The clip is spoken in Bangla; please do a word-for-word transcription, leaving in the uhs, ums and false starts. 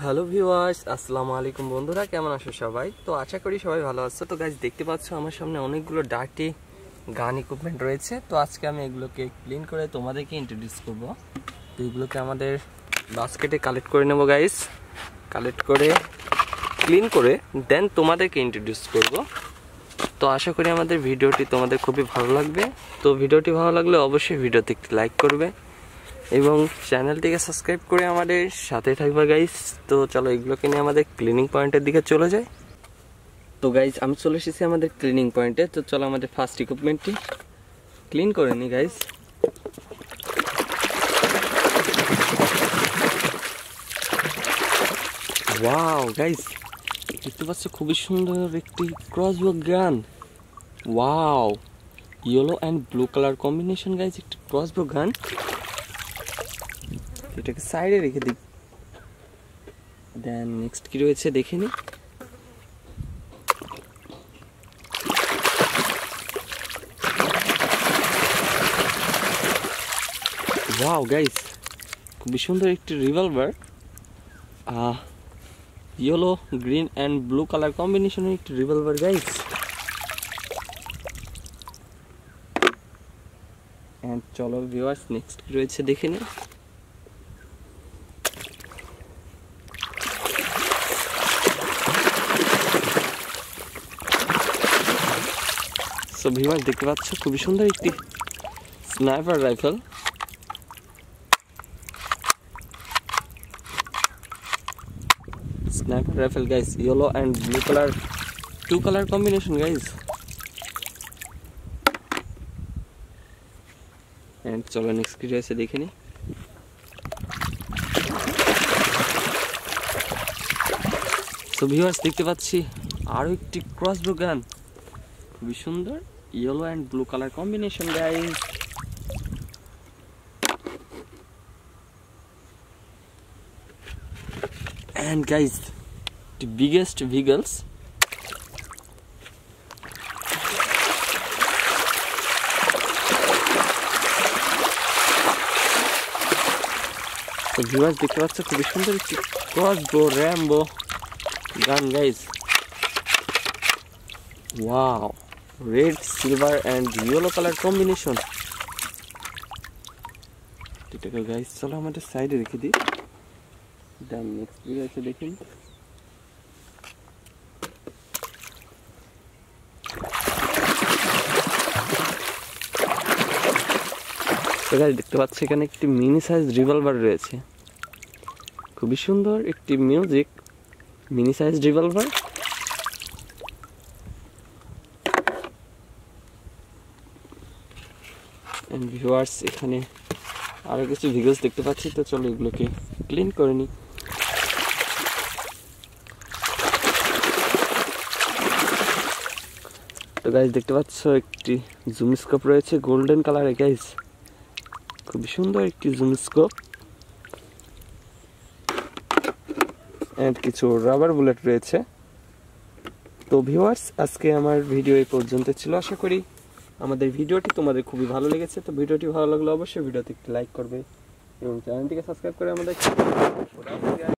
হ্যালো ভিউয়ার্স, আসসালামু আলাইকুম বন্ধুরা, কেমন আছো সবাই? তো আশা করি সবাই ভালো আছো। তো গাইস, দেখতে পাচ্ছ আমার সামনে অনেকগুলো ডার্টি গান ইকুইপমেন্ট রয়েছে। তো আজকে আমি এগুলোকে ক্লিন করে তোমাদেরকে ইন্ট্রোডিউস করব। তো এগুলোকে আমাদের বাস্কেটে কালেক্ট করে নেব গাইস। কালেক্ট করে ক্লিন করে দেন তোমাদেরকে ইন্ট্রোডিউস করব। তো আশা করি আমাদের ভিডিওটি তোমাদের খুবই ভালো লাগবে। তো ভিডিওটি ভালো লাগলে অবশ্যই ভিডিওতে একটি লাইক করবে এবং চ্যানেলটিকে সাবস্ক্রাইব করে আমাদের সাথে থাকবে গাইস। তো চলো এগুলোকে নিয়ে আমাদের ক্লিনিং পয়েন্টের দিকে চলে যাই। তো গাইস, আমি চলে এসেছি আমাদের ক্লিনিং পয়েন্টে। তো চলো আমাদের ফার্স্ট ইকুইপমেন্টটি ক্লিন করে নিই গাইস। ওয়াও গাইস, দেখতে পাচ্ছ খুবই সুন্দর একটি crossbow gun. Wow, yellow and blue colour combination guys, একটি ক্রসবো গান। এটাকে সাইডে রেখে দিই। দেন নেক্সট কি রয়েছে দেখে নি। ওয়াও গাইস, খুবই সুন্দর একটি revolver, yellow green and blue colour কম্বিনেশনের একটি রিভলভার গাইস। এন্ড চলো ভিউয়ার্স, নেক্সট কি রয়েছে দেখে নি। সো ভিউয়ার্স, দেখতে পাচ্ছ খুবই সুন্দর একটি sniper rifle. Sniper rifle guys, yellow and blue colour, two colour combination guys. And চলো নেক্সট কি রয়েছে দেখে নি। সো ভিউয়ার্স, দেখতে পাচ্ছি আরো একটি ক্রসবো গান, খুবই সুন্দর, yellow and blue colour combination guys. And guys, the biggest vehicles, so viewers দেখতে পাচ্ছ খুবই সুন্দর একটি crossbow Rambo gun guys. Wow, red silver and yellow colour combination. ঠিক আছে গাইস, চলো আমাদের সাইডে রেখে দিই। দেন নেক্সট ভিডিও আছে দেখুন। তো গাইস, দেখতে পাচ্ছি এখানে একটি মিনি সাইজ রিভলভার রয়েছে, খুবই সুন্দর একটি music mini size revolver. And viewers, এখানে আরো কিছু ভিডিওস দেখতে পাচ্ছি। তো চলো এগুলোকে ক্লিন করে নিই। তো গাইস, দেখতে পাচ্ছ একটি জুম স্কোপ রয়েছে গোল্ডেন কালারে গাইস, খুবই সুন্দর একটি জুম স্কোপ। এন্ড কিছু রাবার বুলেট রয়েছে। তো ভিউয়ার্স, আজকে আমার ভিডিও এই পর্যন্ত ছিল। আশা করি আমাদের ভিডিওটি তোমাদের খুবই ভালো লেগেছে। তো ভিডিওটি ভালো লাগলে অবশ্যই ভিডিওতে একটি লাইক করবে এবং চ্যানেলটিকে সাবস্ক্রাইব করে আমাদের